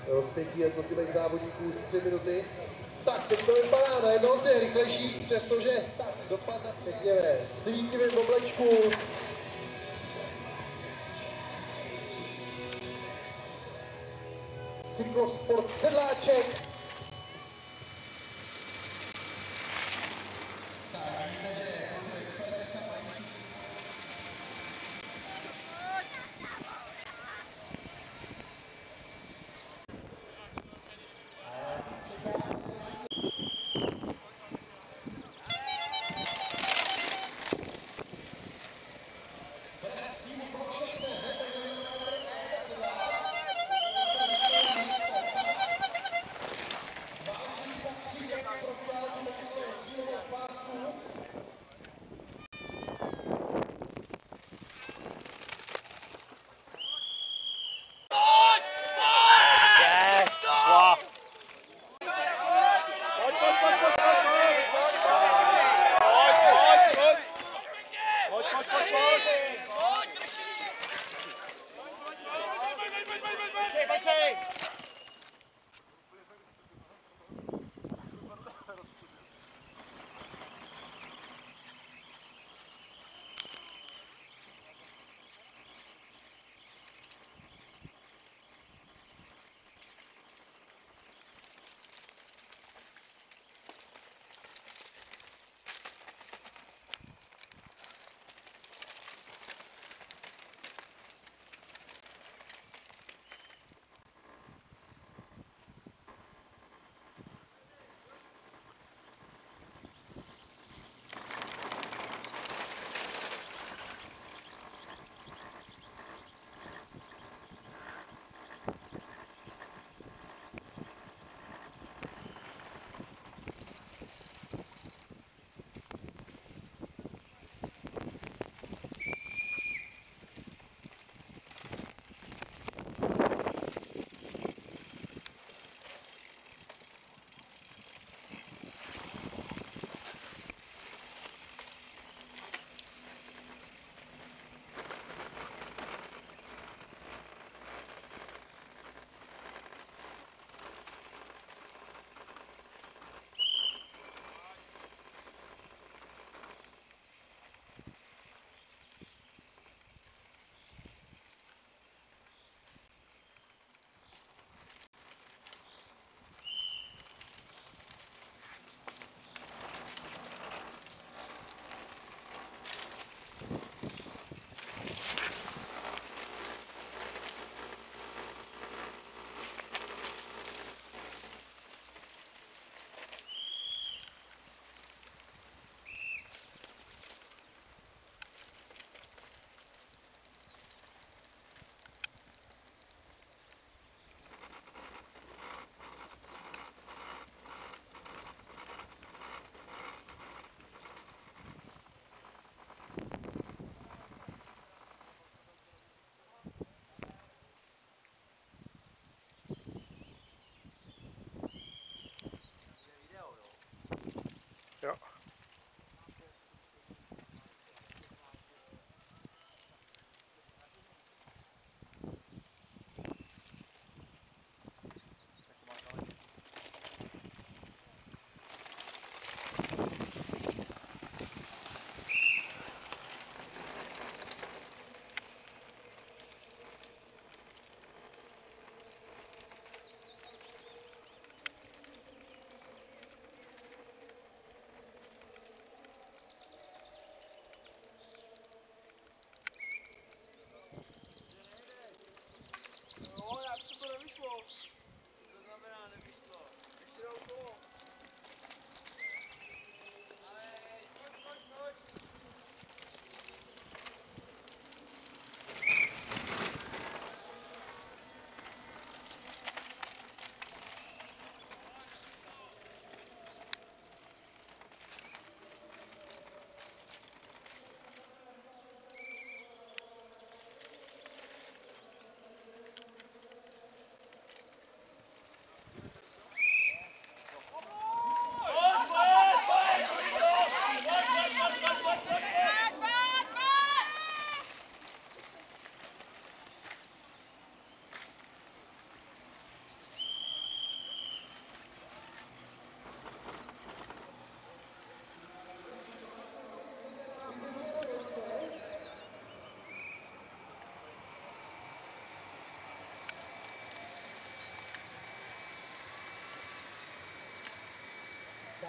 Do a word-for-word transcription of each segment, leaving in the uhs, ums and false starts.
rozpětí jednotlivých závodníků už tři minuty. Tak, teď to vypadá na jedno je rychlejší, přestože tak dopadne pěkně ve svítivém oblečku. Cyklosport Sedláček.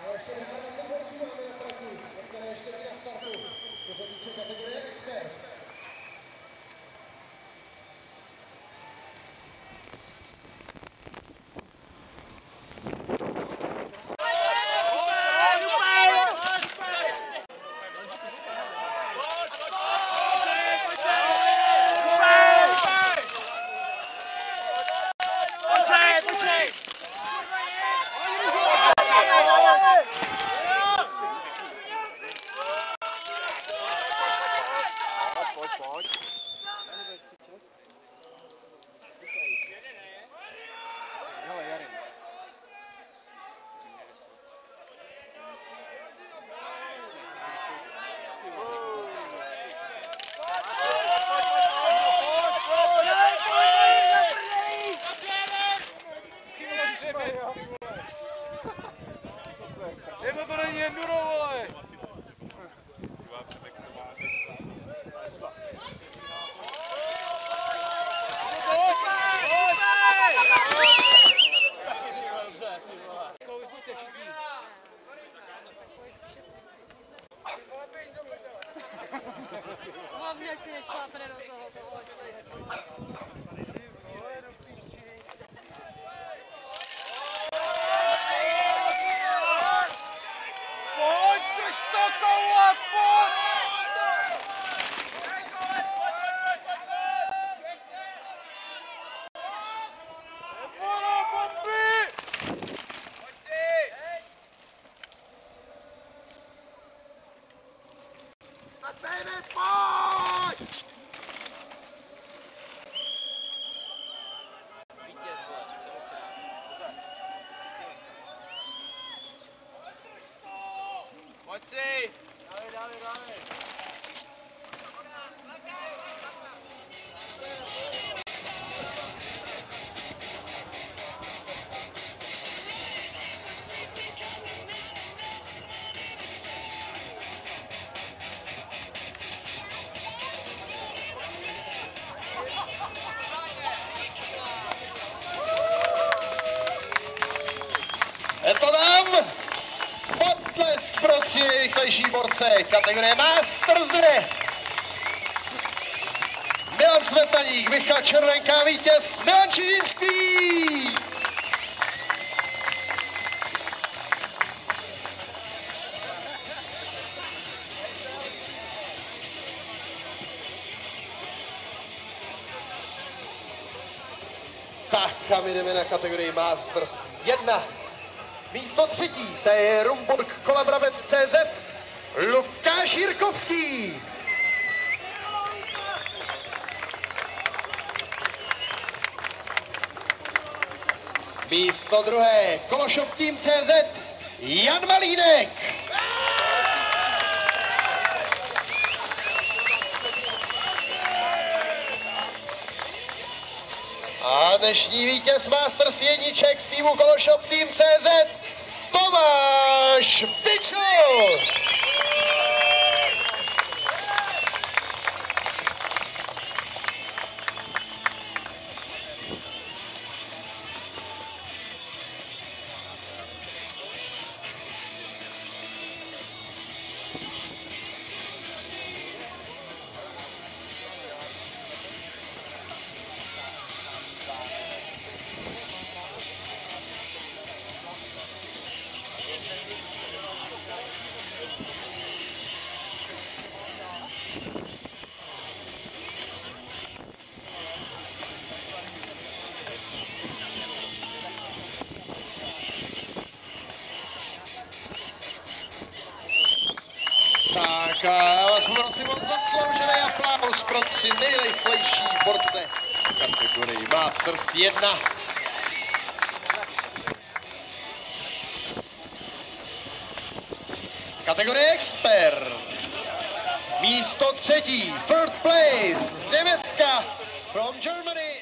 A ještě dvanáct borců máme na trati, některé ještě na startu, co se týče kategorie expert. Třeba to není enduro, vole! Hlavně, ať si nešlápne do toho. Pojď, drž to, koule, pojď! Nebolo, bomby! Pojď si! A sejme, pojď! Pojď si! Dávej, dávej, dávej! Je to tam! Potlesk pro tři nejrychlejší borce kategorie Masters dva. Milan Svetaník, Michal Červenka, vítěz Milan Čižinský. Tak a my jdeme na kategorii Masters jedna. Místo třetí, to je Rumburg Kolabravec tečka cé zet, Lukáš Jirkovský. Místo druhé, Kološov tým tečka cé zet, Jan Malínek. A dnešní vítěz Masters jedniček z týmu Kološov tým tečka cé zet, Tomáš Pičul. Tak a já vás poprosím o zasloužený aplaus pro tři nejrychlejší borce kategorii Masters jedna. Kategorie Expert. Místo třetí, third place z Německa, from Germany.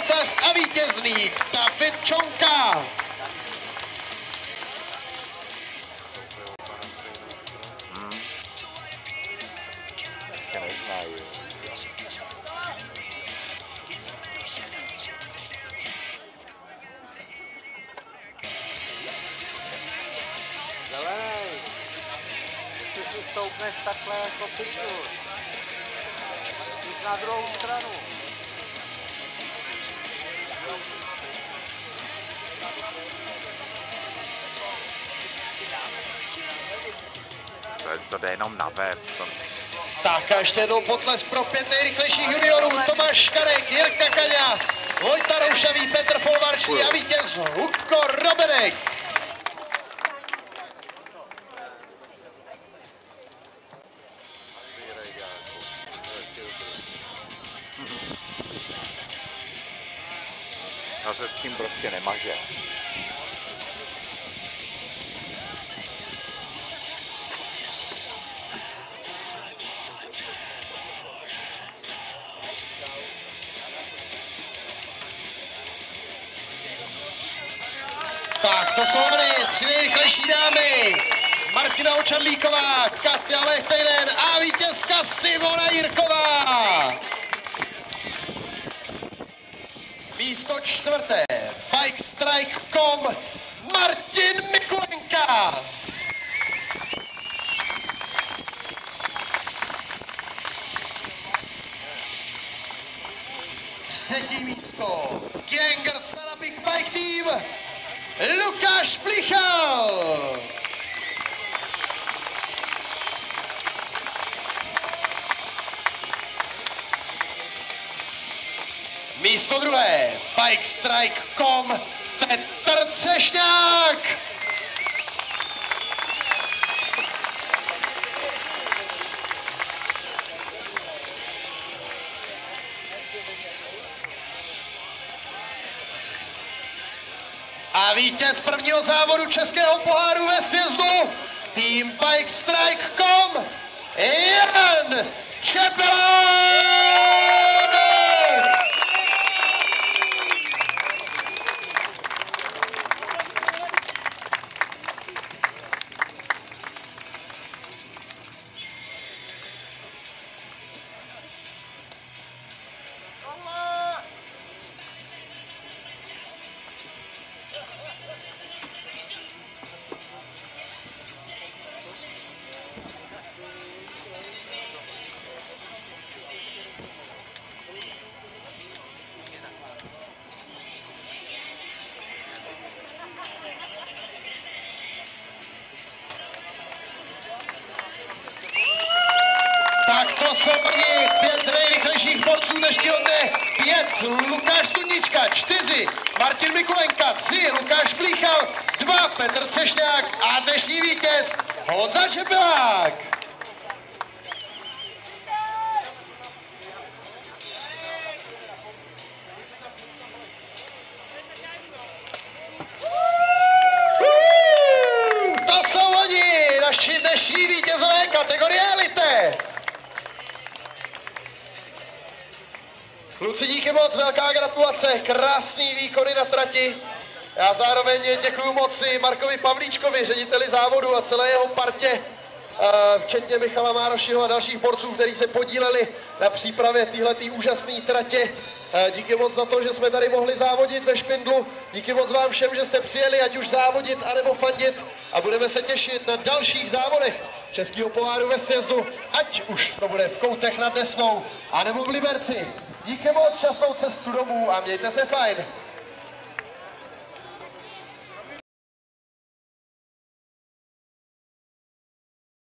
císař a vítězný David Čonka. Zelenej. Ty si stoupneš takhle jako piču. Jít na druhou stranu. To jde jenom na web. To... Tak a ještě jednou potlesk pro pět nejrychlejších juniorů. Tomáš Škarek, Jirka Kaňa, Vojta Roušavý, Petr Folvarčný a vítěz Hudko Robenek. No se s tím prostě nemaže. Tak to jsou oni, tři nejrychlejší dámy. Martina Očadlíková, Katia Lechtejnen a vítězka Simona Jirková. Místo čtvrté, bike strike tečka com, Martin Mikulenka. Třetí místo, Ganger Sarabik Bike Team, Lukáš Plichal. Místo druhé, bike strike tečka com, Petr Třešňák. A vítěz prvního závodu českého poháru ve sjezdu, tým bike strike tečka com, Jan Čepelák! Tak to jsou oni pět nejrychlejších borců dnešního dne. Pět Lukáš Studnička, čtyři Martin Mikulenka, tři Lukáš Plíchal, dva Petr Třešňák a dnešní vítěz Honza Čepelák. To jsou oni, naši dnešní vítězové kategorie elite. Kluci, díky moc, velká gratulace, krásný výkony na trati. Já zároveň děkuji moc i Markovi Pavlíčkovi, řediteli závodu a celé jeho partě, včetně Michala Márošiho a dalších borců, kteří se podíleli na přípravě téhleté úžasné tratě. Díky moc za to, že jsme tady mohli závodit ve Špindlu. Díky moc vám všem, že jste přijeli, ať už závodit, anebo fandit. A budeme se těšit na dalších závodech českého poháru ve sjezdu, ať už to bude v Koutech nad Desnou, anebo v Liberci. Díky moc, šťastnou cestu domů a mějte se fajn.